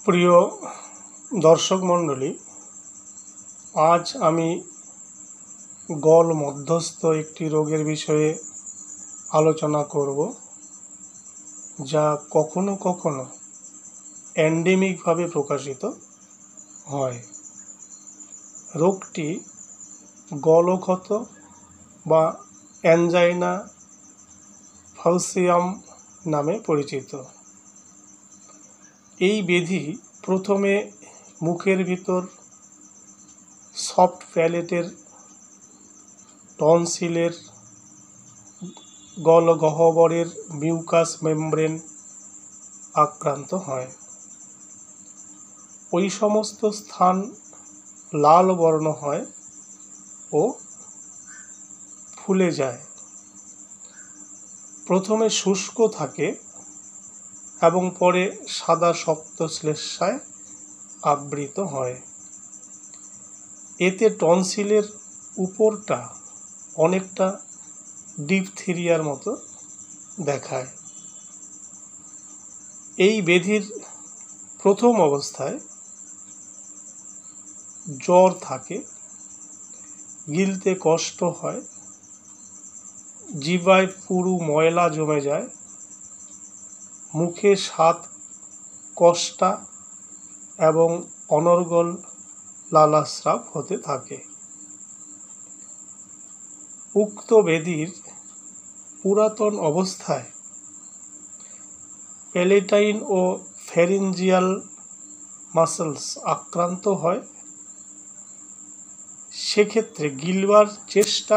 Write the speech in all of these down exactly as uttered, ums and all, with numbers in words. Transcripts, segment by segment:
প্রিয় দর্শক মণ্ডলী, আজ আমি গল মধ্যস্থ একটি রোগের বিষয়ে আলোচনা করব, যা কখনো কখনো এন্ডেমিকভাবে প্রকাশিত হয়। রোগটি গলক্ষত বা অ্যাঞ্জাইনা ফাউসিয়াম নামে পরিচিত। এই ব্যাধি প্রথমে মুখের ভিতর সফট প্যালেটের টনসিলের গলগহ্বরের মিউকাস মেমব্রেন আক্রান্ত হয়। ওই সমস্ত স্থান লাল বর্ণ হয় ও ফুলে যায়। প্রথমে শুষ্ক থাকে এবং পরে সাদা শক্ত শ্লেষ্মায় আবৃত হয়। এতে টনসিলের উপরটা অনেকটা ডিপথেরিয়ার মতো দেখায়। এই ব্যাধির প্রথম অবস্থায় জ্বর থাকে, গিলতে কষ্ট হয়, জিহ্বায় পুরু ময়লা জমে যায়, মুখে স্বাদ কষ্টা এবং অনর্গল লালাস্রাব হতে থাকে। উক্ত ব্যাধির পুরাতন অবস্থায় প্যালেটাইন ও ফ্যারিঞ্জিয়াল মাসলস আক্রান্ত হয়। সেক্ষেত্রে গিলবার চেষ্টা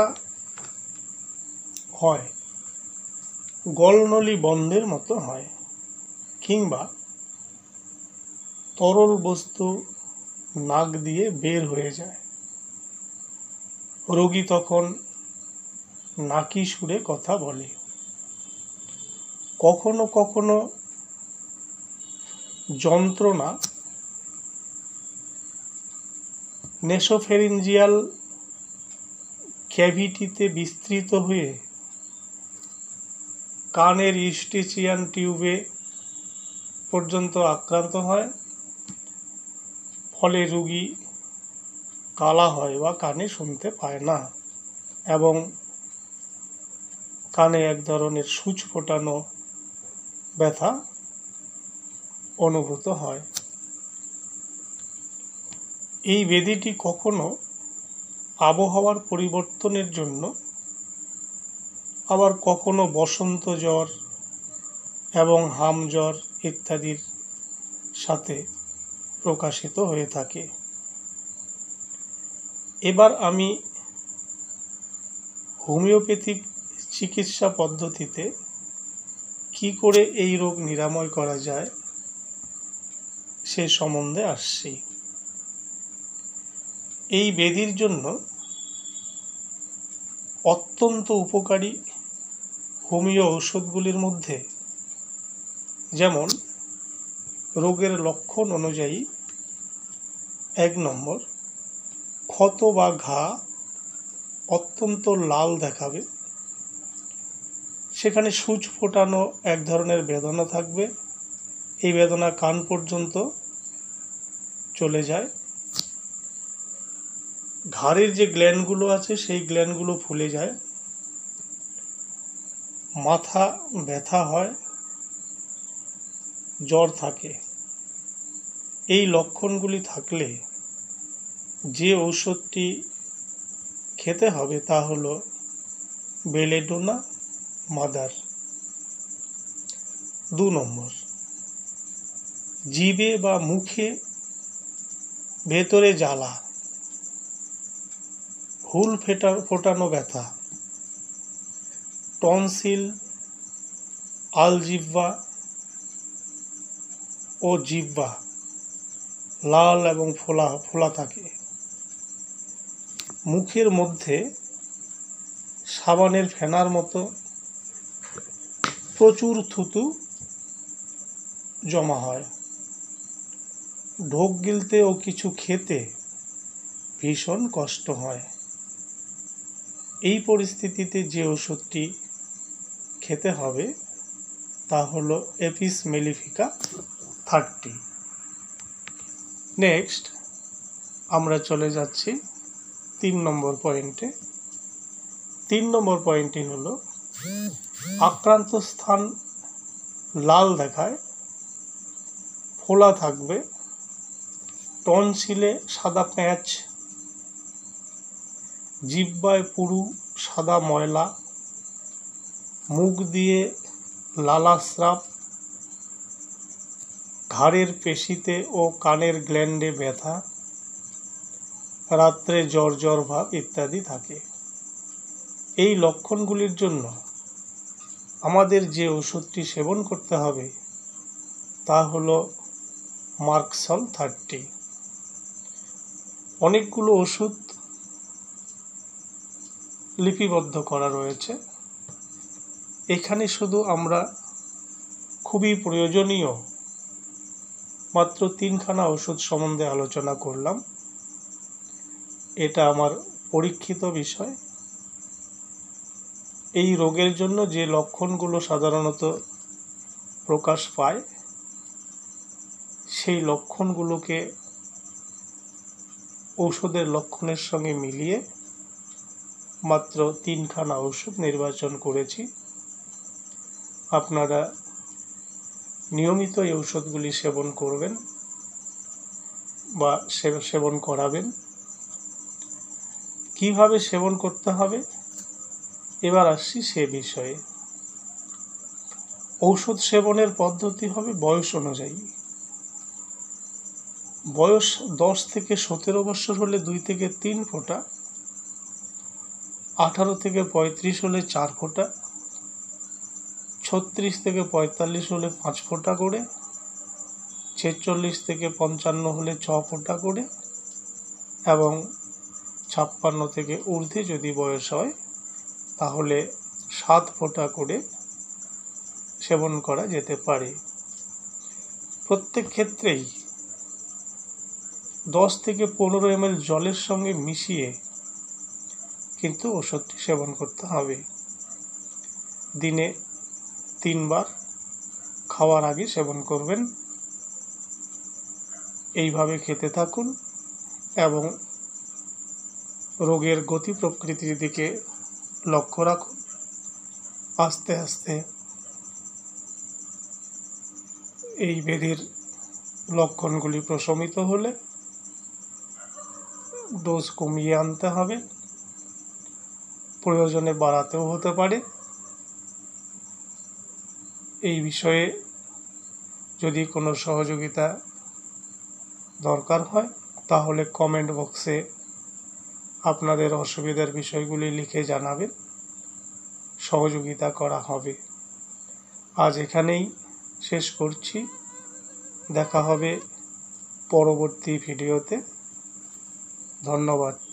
হয়, গলনলী বন্ধের মতো হয়, কিংবা তরল বস্তু নাক দিয়ে বের হয়ে যায়। রোগী তখন নাকি সুরে কথা বলে। কখনো কখনো যন্ত্রণা নেসোফ্যারিঞ্জিয়াল ক্যাভিটিতে বিস্তৃত হয়ে কানের ইউস্টিচিয়ান টিউবে পর্যন্ত আক্রান্ত হয়। ফলে রোগী কালা হয় বা কানে শুনতে পায় না এবং কানে এক ধরনের সূচ ফোটানো ব্যথা অনুভূত হয়। এই ব্যাধিটি কখনো আবহাওয়ার পরিবর্তনের জন্য, আবার কখনো বসন্ত জ্বর এবং হাম জ্বর ইত্যাদির সাথে প্রকাশিত হয়ে থাকে। এবার আমি হোমিওপ্যাথিক চিকিৎসা পদ্ধতিতে কি করে এই রোগ নিরাময় করা যায় সে সম্বন্ধে আসছি। এই ব্যাধির জন্য অত্যন্ত উপকারী হোমিও ঔষধগুলির মধ্যে, যেমন রোগের লক্ষণ অনুযায়ী, এক নম্বর, ক্ষত বা ঘা অত্যন্ত লাল দেখাবে, সেখানে সূচ ফোটানো এক ধরনের বেদনা থাকবে, এই বেদনা কান পর্যন্ত চলে যায়। ঘাড়ের যে গ্ল্যান্ডগুলো আছে সেই গ্ল্যান্ডগুলো ফুলে যায়, মাথা ব্যথা হয়, জ্বর থাকে। এই লক্ষণগুলি থাকলে যে ঔষধটি খেতে হবে তা হলো বেলেডোনা মাদার। দু নম্বর, জিভে বা মুখে ভেতরে জ্বালা, হুল ফেটা ফোটানো ব্যথা, টনসিল, আলজিহ্বা ও জিহ্বা লাল এবং ফোলা ফোলা থাকে। মুখের মধ্যে সাবানের ফেনার মতো প্রচুর থুতু জমা হয়। ঢোক গিলতে ও কিছু খেতে ভীষণ কষ্ট হয়। এই পরিস্থিতিতে যে ওষুধটি খেতে হবে তা হলো এপিস মেলিফিকা থার্টি। নেক্সট আমরা চলে যাচ্ছি তিন নম্বর পয়েন্টে। তিন নম্বর পয়েন্টটি হলো আক্রান্ত স্থান লাল দেখায়, ফোলা থাকবে, টনসিলে সাদা প্যাঁচ, জিহ্বায় পুরু সাদা ময়লা, মুখ দিয়ে লালাস্রাব, ঘাড়ের পেশিতে ও কানের গ্ল্যান্ডে ব্যথা, রাত্রে জ্বর জ্বর ভাব ইত্যাদি থাকে। এই লক্ষণগুলির জন্য আমাদের যে ওষুধটি সেবন করতে হবে তা হলো মার্কসল থার্টি। অনেকগুলো ওষুধ লিপিবদ্ধ করা রয়েছে, এখানে শুধু আমরা খুবই প্রয়োজনীয় মাত্র তিনখানা ওষুধ সম্বন্ধে আলোচনা করলাম। এটা আমার পরীক্ষিত বিষয়। এই রোগের জন্য যে লক্ষণগুলো সাধারণত প্রকাশ পায় সেই লক্ষণগুলোকে ঔষধের লক্ষণের সঙ্গে মিলিয়ে মাত্র তিনখানা ওষুধ নির্বাচন করেছি। আপনারা নিয়মিত এই ঔষধগুলি সেবন করবেন বা সেবন করাবেন। কিভাবে সেবন করতে হবে এবার আসছি সে বিষয়ে। ঔষধ সেবনের পদ্ধতি হবে বয়স অনুযায়ী। বয়স দশ থেকে সতেরো বছর হলে দুই থেকে তিন ফোঁটা, আঠারো থেকে পঁয়ত্রিশ হলে চার ফোঁটা, ছত্রিশ থেকে পঁয়তাল্লিশ হলে পাঁচ ফোঁটা করে, ছেচল্লিশ থেকে পঞ্চান্ন হলে ছ ফোঁটা করে এবং ছাপ্পান্ন থেকে ঊর্ধ্বে যদি বয়স হয় তাহলে সাত ফোঁটা করে সেবন করা যেতে পারে। প্রত্যেক ক্ষেত্রেই দশ থেকে পনেরো এম এল জলের সঙ্গে মিশিয়ে কিন্তু ওষুধটি সেবন করতে হবে। দিনে তিনবার খাওয়ার আগে সেবন করবেন। এইভাবে খেতে থাকুন এবং রোগের গতি প্রকৃতির দিকে লক্ষ্য রাখুন। আস্তে আস্তে এই ব্যাধির লক্ষণগুলি প্রশমিত হলে ডোজ কমিয়ে আনতে হবে, প্রয়োজনে বাড়াতেও হতে পারে। এই বিষয়ে যদি কোনো সহযোগিতা দরকার হয় তাহলে কমেন্ট বক্সে আপনাদের অসুবিধার বিষয়গুলি লিখে জানাবেন, সহযোগিতা করা হবে। আজ এখানেই শেষ করছি। দেখা হবে পরবর্তী ভিডিওতে। ধন্যবাদ।